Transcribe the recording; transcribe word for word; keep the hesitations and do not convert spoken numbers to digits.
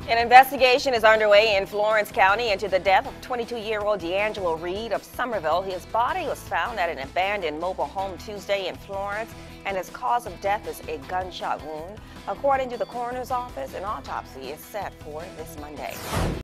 An investigation is underway in Florence County into the death of twenty-two-year-old D'Angelo Reed of Summerville. His body was found at an abandoned mobile home Tuesday in Florence, and his cause of death is a gunshot wound. According to the coroner's office, an autopsy is set for this Monday.